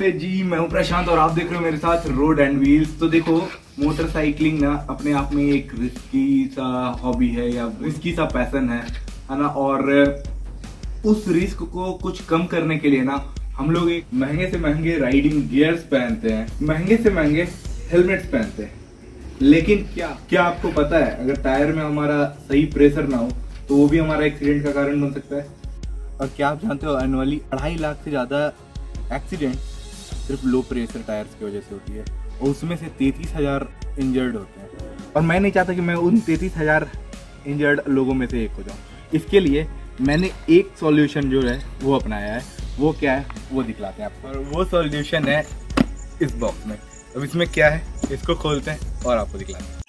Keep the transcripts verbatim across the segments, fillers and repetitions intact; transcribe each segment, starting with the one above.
नमस्ते जी, मैं हूं प्रशांत और आप देख रहे हो मेरे साथ रोड एंड व्हील्स। तो देखो, मोटरसाइकिलिंग ना अपने आप में एक रिस्की सा हॉबी है या रिस्की सा पैशन है है ना। और उस रिस्क को कुछ कम करने के लिए ना हम लोग एक महंगे से महंगे राइडिंग गियर्स पहनते हैं, महंगे से महंगे हेलमेट्स पहनते हैं। लेकिन क्या क्या आपको पता है, अगर टायर में हमारा सही प्रेशर ना हो तो वो भी हमारा एक्सीडेंट का कारण बन सकता है। और क्या आप जानते हो, एनुअली अढ़ाई लाख से ज्यादा एक्सीडेंट सिर्फ लो प्रेशर टायर्स की वजह से होती है और उसमें से तैंतीस हजार इंजर्ड होते हैं। और मैं नहीं चाहता कि मैं उन तैंतीस हजार इंजर्ड लोगों में से एक हो जाऊं। इसके लिए मैंने एक सॉल्यूशन जो है वो अपनाया है। वो क्या है वो दिखलाते हैं आपको। और वो सॉल्यूशन है इस बॉक्स में। अब इसमें क्या है, इसको खोलते हैं और आपको दिखलाते हैं।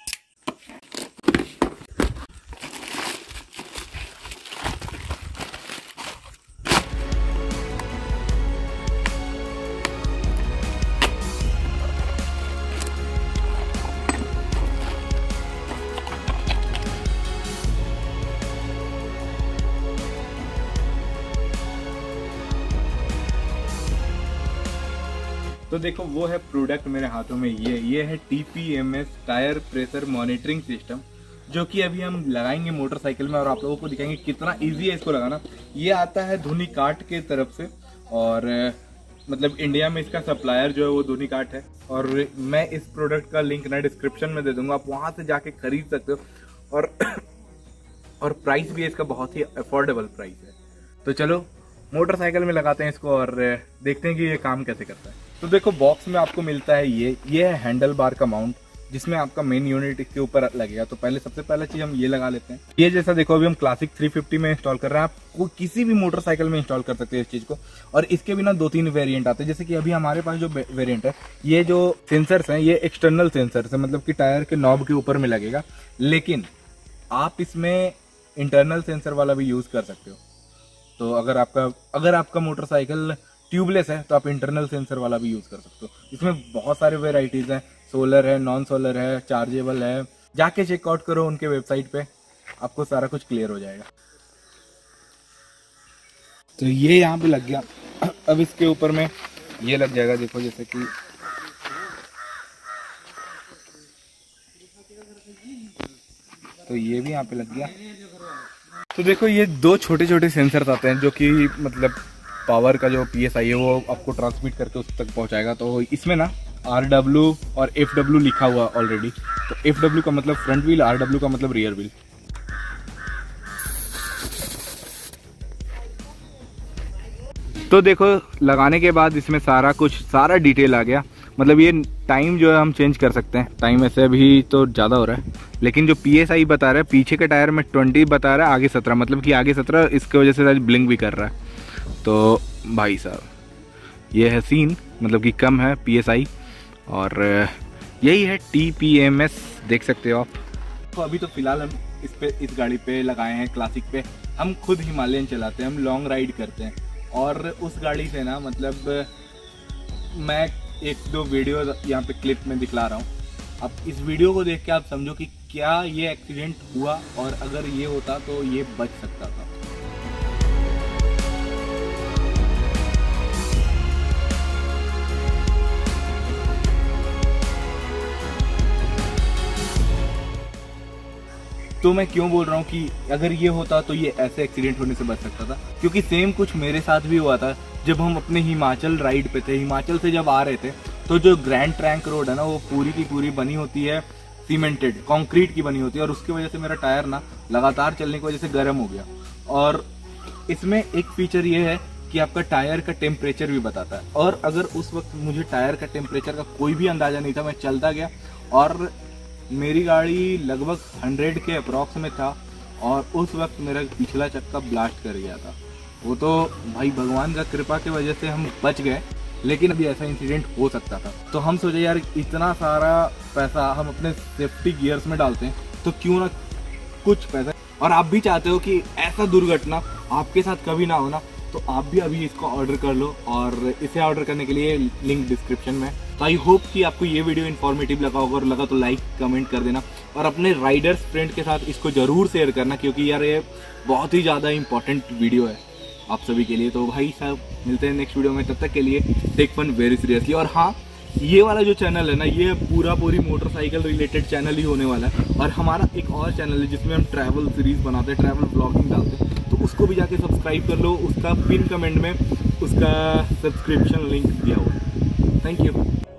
तो देखो, वो है प्रोडक्ट मेरे हाथों में। ये ये है T P M S tyre pressure monitoring system, जो कि अभी हम लगाएंगे मोटरसाइकिल में और आप लोगों को दिखाएंगे कितना इजी है इसको लगाना। ये आता है धोनी कार्ट के तरफ से और मतलब इंडिया में इसका सप्लायर जो है वो धोनी कार्ट है। और मैं इस प्रोडक्ट का लिंक ना डिस्क्रिप्शन में दे दूंगा, आप वहां से जाके खरीद सकते हो। और और प्राइस भी इसका बहुत ही अफोर्डेबल प्राइस है। तो चलो मोटरसाइकिल में लगाते हैं इसको और देखते हैं कि ये काम कैसे करता है। तो देखो, बॉक्स में आपको मिलता है ये ये है हैंडल बार का माउंट, जिसमें आपका मेन यूनिट के ऊपर लगेगा। तो पहले सबसे पहले चीज हम ये लगा लेते हैं। ये जैसा देखो, अभी हम क्लासिक थ्री फिफ्टी में इंस्टॉल कर रहे हैं। आप किसी भी मोटरसाइकिल में इंस्टॉल कर सकते हैं इस चीज को। और इसके बिना दो तीन वेरिएंट आते हैं। जैसे कि अभी हमारे पास जो वेरिएंट है, ये जो सेंसर्स हैं ये एक्सटर्नल सेंसर्स है, मतलब कि टायर के नॉब के ऊपर में लगेगा। लेकिन आप इसमें इंटरनल सेंसर वाला भी यूज कर सकते हो। तो अगर आपका अगर आपका मोटरसाइकिल ट्यूबलेस है तो आप इंटरनल सेंसर वाला भी यूज कर सकते हो। इसमें बहुत सारे वेराइटीज हैं, सोलर है, नॉन सोलर है, चार्जेबल है। जाके चेकआउट करो उनके वेबसाइट पे, आपको सारा कुछ क्लियर हो जाएगा। तो ये यहाँ पे लग गया। अब इसके ऊपर में ये लग जाएगा, देखो जैसे कि तो ये भी यहाँ पे लग गया। तो देखो, ये दो छोटे छोटे सेंसर आते हैं जो कि मतलब पावर का जो पी एस आई है वो आपको ट्रांसमिट करके उस तक पहुंचाएगा। तो इसमें ना आर डब्ल्यू और एफ डब्ल्यू लिखा हुआ ऑलरेडी। तो एफ डब्ल्यू का मतलब फ्रंट व्हील, आर डब्ल्यू का मतलब रियर व्हील। तो देखो, लगाने के बाद इसमें सारा कुछ सारा डिटेल आ गया। मतलब ये टाइम जो है हम चेंज कर सकते हैं। टाइम ऐसे अभी तो ज़्यादा हो रहा है, लेकिन जो पी एस आई बता रहा है, पीछे के टायर में ट्वेंटी बता रहा है, आगे सत्रह, मतलब कि आगे सत्रह, इसकी वजह से ब्लिंक भी कर रहा है। तो भाई साहब, ये है सीन, मतलब कि कम है पी एस आई। और यही है टी पी एम एस, देख सकते हो आप। तो अभी तो फिलहाल हम इस पे इस गाड़ी पे लगाए हैं, क्लासिक पे। हम खुद हिमालयन चलाते हैं, हम लॉन्ग राइड करते हैं। और उस गाड़ी से ना मतलब मैं एक दो वीडियो यहाँ पे क्लिप में दिखला रहा हूँ। अब इस वीडियो को देख के आप समझो कि क्या ये एक्सीडेंट हुआ और अगर ये होता तो ये बच सकता था। तो मैं क्यों बोल रहा हूँ कि अगर ये होता तो ये ऐसे एक्सीडेंट होने से बच सकता था, क्योंकि सेम कुछ मेरे साथ भी हुआ था जब हम अपने हिमाचल राइड पे थे। हिमाचल से जब आ रहे थे तो जो ग्रैंड ट्रैंक रोड है ना, वो पूरी की पूरी बनी होती है सीमेंटेड, कंक्रीट की बनी होती है। और उसकी वजह से मेरा टायर ना लगातार चलने की वजह से गर्म हो गया। और इसमें एक फीचर ये है कि आपका टायर का टेम्परेचर भी बताता है। और अगर उस वक्त मुझे टायर का टेम्परेचर का कोई भी अंदाजा नहीं था, मैं चलता गया और मेरी गाड़ी लगभग हंड्रेड के अप्रॉक्स में था और उस वक्त मेरा पिछला चक्का ब्लास्ट कर गया था। वो तो भाई भगवान का कृपा की वजह से हम बच गए, लेकिन अभी ऐसा इंसिडेंट हो सकता था। तो हम सोचे यार, इतना सारा पैसा हम अपने सेफ्टी गियर्स में डालते हैं तो क्यों ना कुछ पैसा। और आप भी चाहते हो कि ऐसा दुर्घटना आपके साथ कभी ना हो ना, तो आप भी अभी इसको ऑर्डर कर लो। और इसे ऑर्डर करने के लिए लिंक डिस्क्रिप्शन में। तो आई होप कि आपको ये वीडियो इन्फॉर्मेटिव लगा होगा, और लगा तो लाइक कमेंट कर देना और अपने राइडर्स फ्रेंड के साथ इसको जरूर शेयर करना, क्योंकि यार ये बहुत ही ज़्यादा इंपॉर्टेंट वीडियो है। आप सभी के लिए। तो भाई साहब मिलते हैं नेक्स्ट वीडियो में, तब तक के लिए टेक फन वेरी सीरियसली। और हाँ, ये वाला जो चैनल है ना, ये पूरा पूरी मोटरसाइकिल रिलेटेड चैनल ही होने वाला है। और हमारा एक और चैनल है जिसमें हम ट्रैवल सीरीज बनाते हैं, ट्रैवल ब्लॉगिंग डालते हैं, तो उसको भी जाके सब्सक्राइब कर लो। उसका पिन कमेंट में उसका सब्सक्रिप्शन लिंक दिया हुआ है। Thank you.